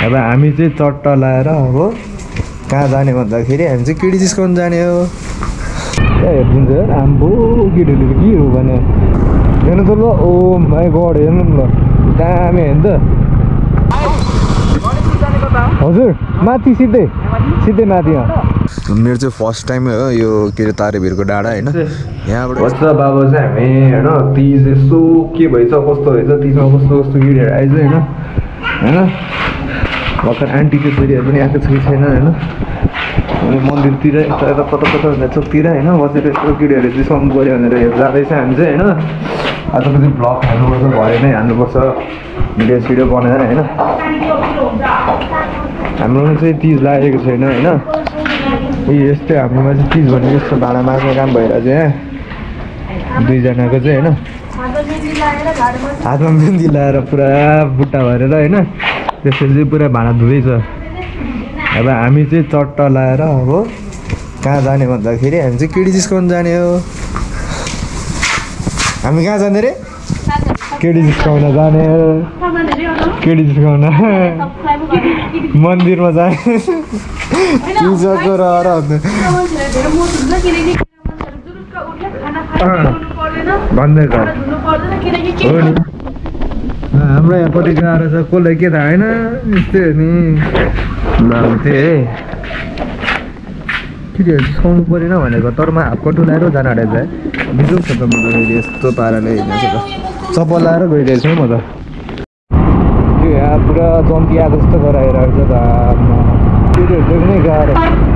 अब हामी चाहिँ चट्टा लाएर अब कहाँ जाने भन्दाखेरि हामी चाहिँ केटी जिस्काउनु जाने हो। हेरिदिन्छ आम्बो केटीहरूले के हो भने हेर्नु त ल। ओ माई गड हेर्नु ल दामी हेर्नु त। हजुर माथि सिधै सिधै माथि। मेरो चाहिँ फर्स्ट टाइम हो यो के अरे तारेभिरको डाँडा होइन। यहाँबाट बस्छ बाबा चाहिँ हामी होइन तिज यस्तो के भएछ कस्तो भएछ तिजमा कस्तो कस्तो केटीहरू आइज होइन होइन भर्खर आन्टी त्यसरी पनि आएको छ कि छैन होइन। मन्दिरतिर यता यता कता कता चोकतिर होइन बसेर यस्तो केटीहरूले जिस्काउनु पऱ्यो भनेर जाँदैछ हामी चाहिँ होइन। आजको चाहिँ भ्लग हाल्नुपर्छ भरे नै हाल्नुपर्छ भिडियो सिडियो बनाएर होइन। हाम्रोमा चाहिँ तिज लागेको छैन होइन। यस्तै हाम्रोमा चाहिँ तिज भनेको यस्तो भाँडा माझ्ने काम भइरहेको छ यहाँ दुईजनाको चाहिँ होइन। हातमा मेहन्दी लाएर पुरा बुट्टा भरेर होइन त्यसपछि चाहिँ पुरा भाँडा धुँदैछ। अब हामी चाहिँ चट्टा लाएर अब कहाँ जाने भन्दाखेरि हामी चाहिँ केटी जिस्काउनु जाने हो। हामी कहाँ जाने रे? केटी जिस्काउन जाने हो। केटी जिस्काउन मन्दिरमा जाने तिजको र भन्दै छ हो नि। हाम्रो यहाँ कति गाह्रो छ कसलाई के थाहा होइन यस्तै हो नि। त्यही केटीहरू जिस्काउनु परेन भनेको तर म हाफ कटु लाएर जान आँटेको छ है। बिजोग छ त म त यस्तो पाराले हिँड्दैछ त चप्पल लाएर गइरहेको छु म त। त्यो यहाँ पुरा जन्ती आएको जस्तो गराइरहेको छ त केटीहरू देख्नै गाह्रो।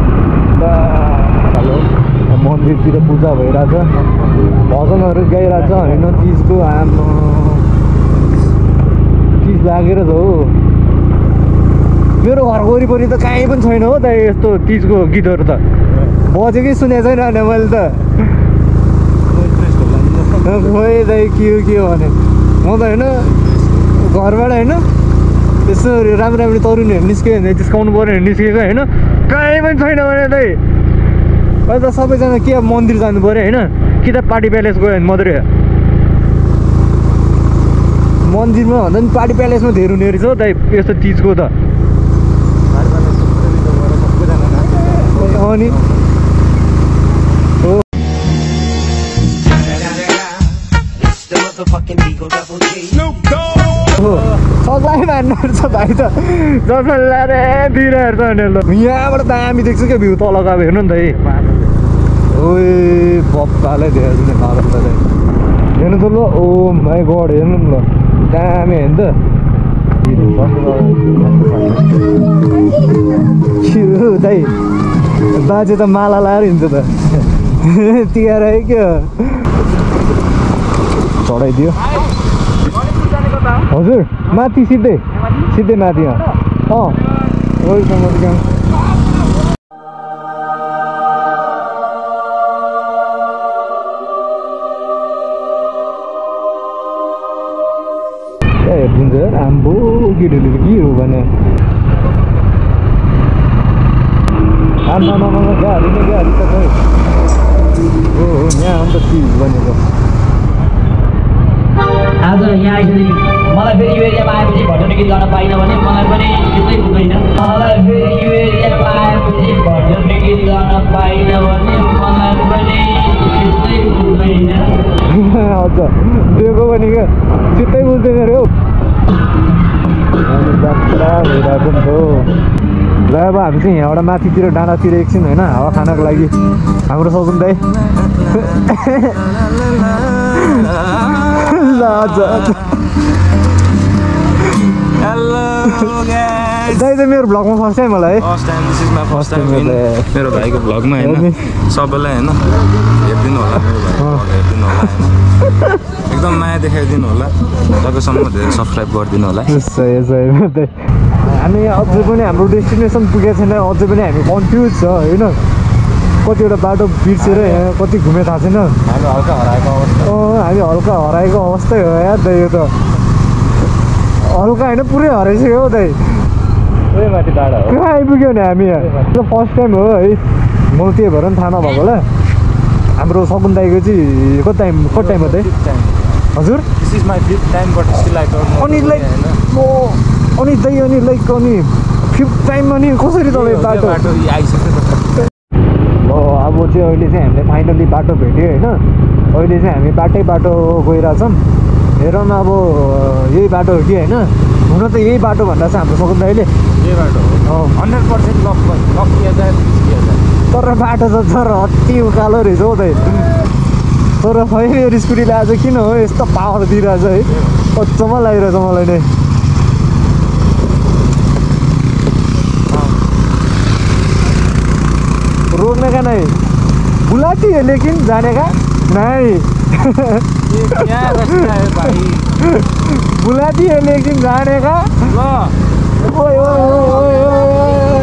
हेलो मन्दिरतिर पूजा भइरहेछ भजनहरू गाइरहेछ होइन तिजको आमा तिज लागेर छ हो। मेरो घरको वरिपरि त कहीँ पनि छैन हो दाइ यस्तो तिजको गीतहरू त बजेकै सुनेको छैन भने मैले त खोइ दाइ के हो भने म त होइन घरबाट होइन यसो राम्रो राम्रो तरुनीहरू निस्क्यो भने जिस्काउनु पऱ्यो भने निस्केको होइन कहीँ पनि छैन भने दाइ अहिले त सबैजना के अब मन्दिर जानु पऱ्यो होइन कि त पार्टी प्यालेस गयो भने मात्रै मन्दिरमा भन्दा पनि पार्टी प्यालेसमा धेरै हुने रहेछ हौ दाइ यस्तो तिजको त। अनि सबै मान्नुपर्छ भाइ त जसलाई रे दिइरहेको छ भने ल यहाँबाट दामी देख्छु क्या भ्यू तल गएको हेर्नु नि त ओए बप्पालाई देखाएको छु नि त हेर्नु त ल। ओ माई गड हेर्नु नि ल दामी हेर्नु त। दाइ बाजे त माला लाएर हिँड्छ त तिहार है क्या चढाइदियो। हजुर माथि सिधै सिधै माथि हेरिदिन्छ आम्बो केटीहरूले के हो भने आमा गाडी नै गाडी त खै हो यहाँ अन्त तिज भनेको। आज यहाँ आइसकेँ मलाई फेरि यो एरियामा आएपछि भजन गीत गाउन पाइनँ भने मलाई पनि चित्तै बुझ्दैन। मलाई फेरि यो एरियामा आएपछि भजन गीत गाउन पाइनँ भने मलाई पनि चित्तै बुझ्दैन। हजुर दिएको भने क्या चित्तै बुझ्दैन अरे हौ जात्रा भइरहेको नि त हो। ल अब हामी चाहिँ यहाँबाट माथितिर डाँडातिर एकछिन होइन हावा खानको लागि हाम्रो सकुन दाइ दाइ चाहिँ मेरो भ्लगमा फर्स्ट टाइम होला है। फर्स्ट टाइम मेरो भाइको भ्लगमा होइन सबैलाई होइन हेरिदिनु होला मेरो भाइ हेरिदिनु होला एकदम माया देखाइदिनु होला तपाईँसम्म धेरै सब्सक्राइब गरिदिनु होला। हामी अझै पनि हाम्रो डेस्टिनेसन पुगेको छैन अझै पनि हामी कन्फ्युज छ होइन कतिवटा बाटो बिर्सेर यहाँ कति घुमे थाहा छैन। हामी हल्का हराएको अवस्था हामी हल्का हराएको अवस्थै हो यार दाइ यो त हल्का होइन पुरै हराइसक्यो हौ दाइ पुरै माथि टाढा हो कहाँ आइपुग्यो भने हामी यहाँ फर्स्ट टाइम हो है म त्यही भएर पनि थाहा नभएको होला। हाम्रो सकुन दाइको चाहिँ कति टाइम हो दाइ? हजुर this is my 5th time but still I don't know. अनि लाइक अनि दाइ अनि लाइक अनि फिफ्थ टाइममा नि कसरी तपाईँ बाटो आइसक्यो ल अब चाहिँ अहिले चाहिँ हामीले फाइनली बाटो भेट्यो होइन अहिले चाहिँ हामी बाटो गइरहेछौँ हेरौँ न अब यही बाटो हो कि होइन हुन त यही बाटो भन्दा चाहिँ हाम्रो सकुन दाइले यही बाटो हो 100% लक किया जाए तर बाटो त तर अति उकालो रहेछ हौ दाइ तर खै मेरो स्कुटीले आज किन हो यस्तो पावर दिइरहेछ है अचम्म लागिरहेछ मलाई नै रोकने का नहीं बुलाती है लेकिन जाने का नहीं ये क्या रास्ता है भाई बुलाती है लेकिन जाने का ओए ओए ओए ओए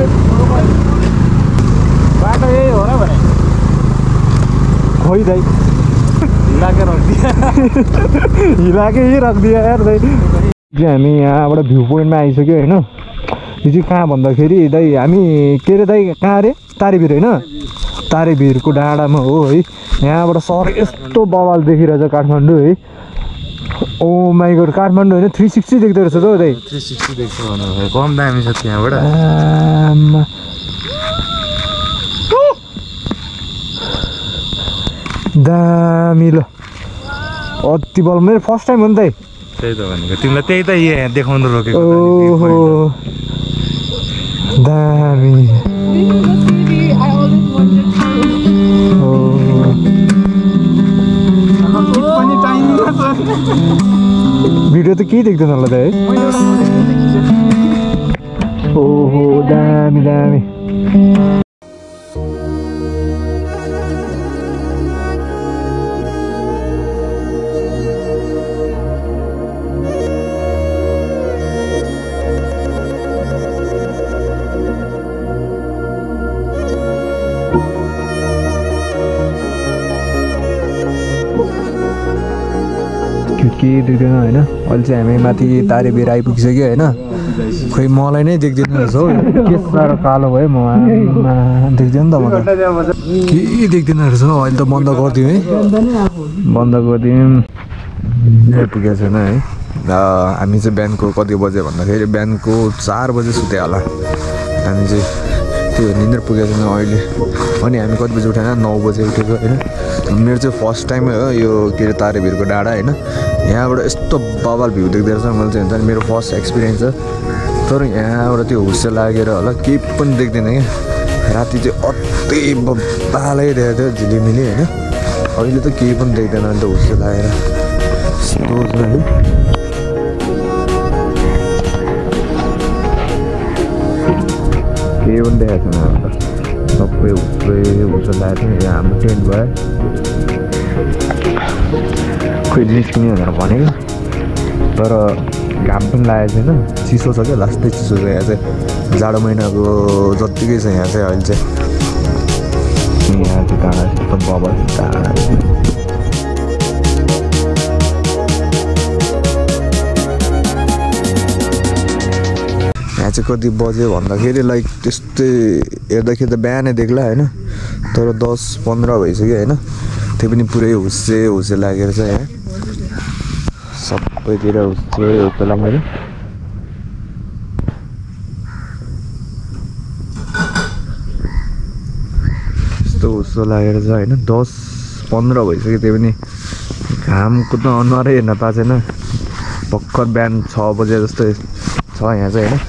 बाटो यही हो ना भने खोई दाइ हिला के रख दिया हिला के ही रख दिया यार दाइ हामी यहाँबाट भ्यू पोइन्टमा आइसक्यो होइन यो चाहिँ कहाँ भन्दाखेरि दाइ हामी के अरे दाइ कहाँ अरे तारेभिर होइन तारेभिरको डाँडामा हो है यहाँबाट सहर यस्तो बवाल देखिरहेछ काठमाडौँ है ओ माइ गॉड काठमाडौँ होइन 360 देख्दो रहेछ त हौ दाइ 360 देख्छ भन्नु कम दामी छ त्यहाँबाट दामी ल अति बल मेरो फर्स्ट टाइम हो नि दाइ त्यही त भनेको तिमीलाई त्यही त यहाँ देखाउनु रोकेको ओहो दामी भिडियो त केही देख्दैन होला त है ओहो दामी दामी के देख्दैन होइन अहिले चाहिँ हामी माथि तारेभिर आइपुगिसक्यो होइन खोइ मलाई नै देख्दैन रहेछ हौ के साह्रो कालो भयो म देख्दैन त मलाई केही देख्दैन रहेछ हौ अहिले त बन्द गरिदिउँ है बन्द गरिदिउँ पुगेको छैन है हामी चाहिँ बिहानको कति बजे भन्दाखेरि बिहानको 4 बजे सुत्यो होला हामी चाहिँ त्यो निन्द्रा पुगेको छैन अहिले अनि हामी कति बजी उठेन 9 बजे उठेको होइन मेरो चाहिँ फर्स्ट टाइम हो यो के अरे तारेभिरको डाँडा होइन यहाँबाट यस्तो बवाल भ्यू देख्दो रहेछ मैले चाहिँ हुन्छ नि मेरो फर्स्ट एक्सपिरियन्स छ तर यहाँबाट त्यो हुस्से लागेर होला केही पनि देख्दैन क्या राति चाहिँ अति बबालै देखेको थियो झिलिमिली होइन अहिले त केही पनि देख्दैन नि त हुस्से लागेर यस्तो छ है केही पनि देखाएको छैन अब त सबै हुस्से लागेको थियो यहाँ हाम्रो टेन्ट भयो खोइ निस्किने भनेर भनेको तर घाम पनि लागेको छैन चिसो छ क्या लास्टै चिसो छ यहाँ चाहिँ जाडो महिनाको जत्तिकै छ यहाँ चाहिँ अहिले चाहिँ यहाँ चाहिँ डाँडा एकदम बबल डाँडा यहाँ चाहिँ कति बज्यो भन्दाखेरि लाइक त्यस्तै हेर्दाखेरि त बिहानै देख्ला होइन तर 10-15 भइसक्यो होइन त्यो पनि पुरै हुस्से लागेर छ यहाँ सबैतिर हुस्से लागेर यस्तो हुस्सो लागेर छ होइन 10-15 भइसक्यो त्यो पनि घामको त अनुहारै हेर्न पाएको छैन भर्खर बिहान 6 बजे जस्तो छ यहाँ चाहिँ होइन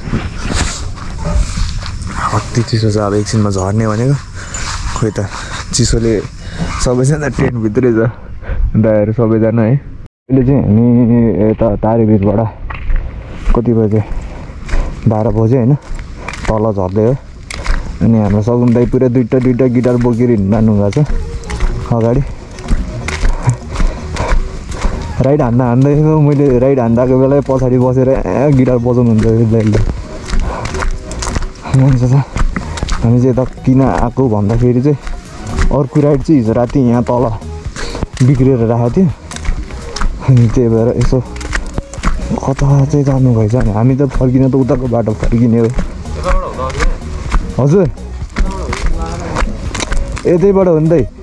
अति चिसो छ अब एकछिनमा झर्ने भनेको खोइ त चिसोले सबैजना टेन्टभित्रै छ दाइहरू सबैजना है अहिले चाहिँ हामी यता तारेभिरबाट कति बजे 12 बजे होइन तल झर्दै हो अनि हाम्रो सगुन दाइ पुरै दुईटा गिटार बोकेर हिँड्नु भएको छ अगाडि राइड हान्दै मैले राइड हान्दाको बेला पछाडि बसेर गिटार बजाउनुहुन्छ दाइले मान्छ छ हामी चाहिँ यता किन आएको भन्दाखेरि चाहिँ अर्को राइड चाहिँ हिजो राति यहाँ तल बिग्रेर राखेको थियो अनि त्यही भएर यसो कता चाहिँ जानु भएछ अनि हामी त फर्किन त उताको बाटो फर्किने हो हजुर यतैबाट हो नि दाइ